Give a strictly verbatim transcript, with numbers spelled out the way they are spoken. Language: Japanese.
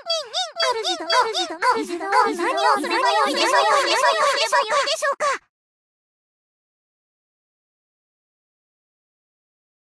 主殿、主殿、主殿、何をすればよいでしょう。